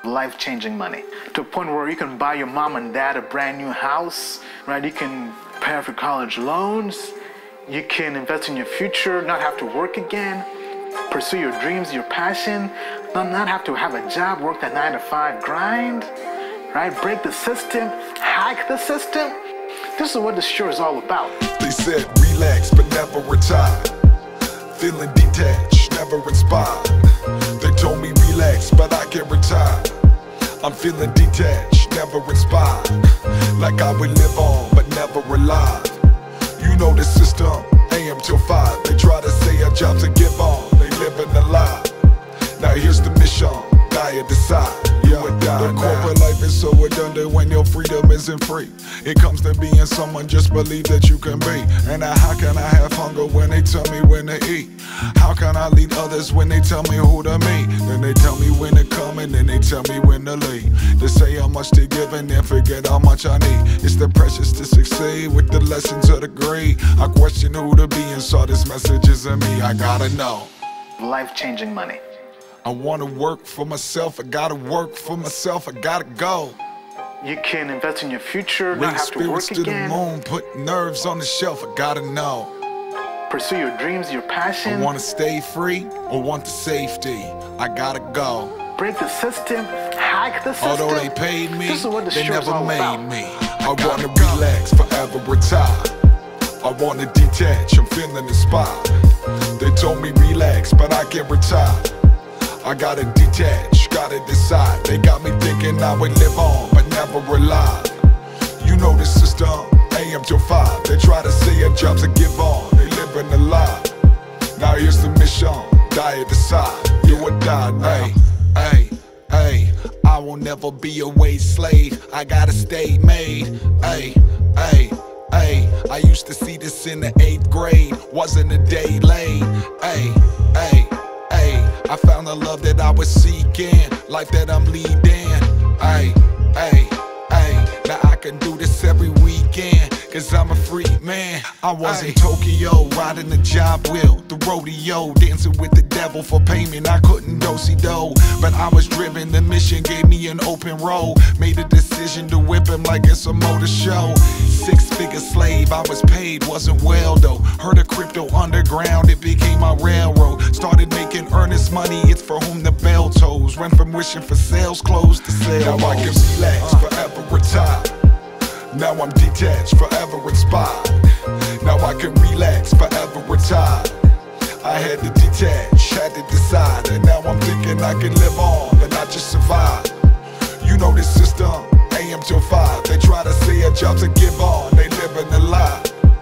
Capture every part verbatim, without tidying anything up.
life-changing money to a point where you can buy your mom and dad a brand new house, right? You can pay off your college loans. You can invest in your future, not have to work again, pursue your dreams, your passion, not, not have to have a job, work that nine to five grind, right? Break the system, hack the system. This is what this show is all about. They said relax but never retire. Feeling detached, never inspired. They told me relax but I can't retire. I'm feeling detached, never inspired. Like I would live on but never alive. You know the system, A M till five. They try to say our jobs and give on. They living a lie. Now here's the mission, die or decide. You would die. The corporate life is so redundant when your freedom isn't free. It comes to being someone, just believe that you can be. And now how can I have hunger when they tell me when to eat? How can I lead others when they tell me who to meet? Then they tell me when to come and then they tell me when to leave. They say how much they give and then forget how much I need. It's the precious to succeed with the lessons of the greed. I question who to be and saw this message is in me. I gotta know. Life-changing money. I wanna work for myself, I gotta work for myself, I gotta go. You can invest in your future, not have to work spirits to again. the moon, put nerves on the shelf, I gotta know. Pursue your dreams, your passion. I wanna stay free or want the safety, I gotta go. Break the system, hack the system. Although they paid me, this is what the they show's never all made about. me. I wanna relax, forever retire. I wanna detach, I'm feeling inspired. They told me relax, but I can't retire. I gotta detach, gotta decide. They got me thinking I would live on, but never alive. You know the system, A M till five. They try to say our jobs and give on. They living a lie. Now here's the mission, die or decide. You would die now. Hey, hey, I will never be a wage slave. I gotta stay made. Hey, hey, hey. I used to see this in the eighth grade. Wasn't a day late. Hey, hey. I found the love that I was seeking, life that I'm leading. Ay, ay, ay. Now I can do this every weekend, cause I'm a free man. I was in Tokyo, riding the job wheel, the rodeo, dancing with the devil for payment. I couldn't do-si-do, but I was driven. The mission gave me an open road. Made a decision to whip him like it's a motor show. Six-figure slave, I was paid, wasn't well though. Heard of crypto underground, it became my railroad. Started making earnest money, it's for whom the bell tolls. Went from wishing for sales closed to sales. Now I can relax, forever retire. Now I'm detached, forever inspired. Now I can relax, forever retire. I had to detach, had to decide. And now I'm thinking I can live on and not just survive. You know this system, A M till five. They try to say our jobs and give on. They living a lie.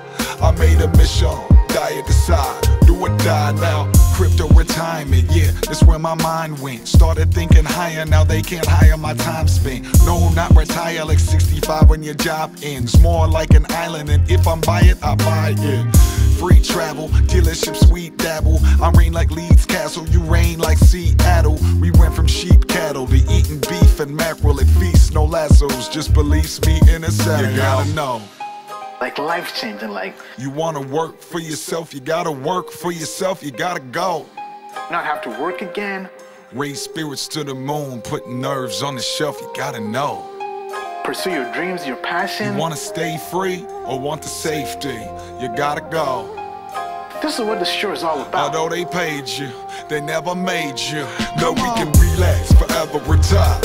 I made a mission, die or decide. Do or die now. Crypto retirement, yeah, that's where my mind went. Started thinking higher, now they can't hire my time spent. No, not retire like sixty-five when your job ends. More like an island, and if I'm by it, I buy it. Free travel, dealership, sweet dabble. I reign like Leeds Castle, you reign like Seattle. We went from sheep cattle to eating beef and mackerel at feasts. No lassos, just beliefs me in a saddle. You gotta know. Like life-changing, like you wanna work for yourself, you gotta work for yourself, you gotta go. Not have to work again. Raise spirits to the moon, put nerves on the shelf, you gotta know. Pursue your dreams, your passion. You wanna stay free or want the safety, you gotta go. This is what this show is all about. Although they paid you, they never made you. No, we can relax, forever retire.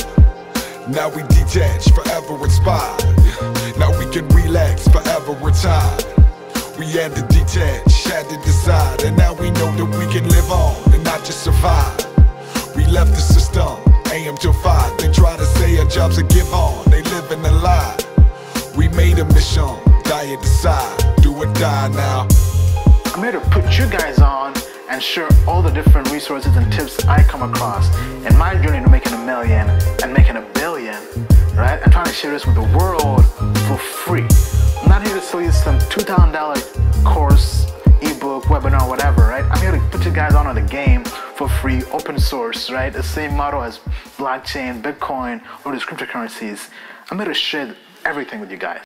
Now we detach, forever inspired. Now we can relax, forever retire. We had to detach, had to decide. And now we know that we can live on and not just survive. We left the system, A M till five. They try to say our jobs and give on. They live in a lie. We made a mission, die or decide. Do or die now. I'm here to put you guys on and share all the different resources and tips I come across in my journey to making a million and making a billion, right? I'm trying to share this with the world for free. I'm not here to sell you some two thousand dollar course, ebook, webinar, whatever, right? I'm here to put you guys on on the game for free, open source, right? The same model as blockchain, Bitcoin, or these cryptocurrencies. I'm here to share everything with you guys.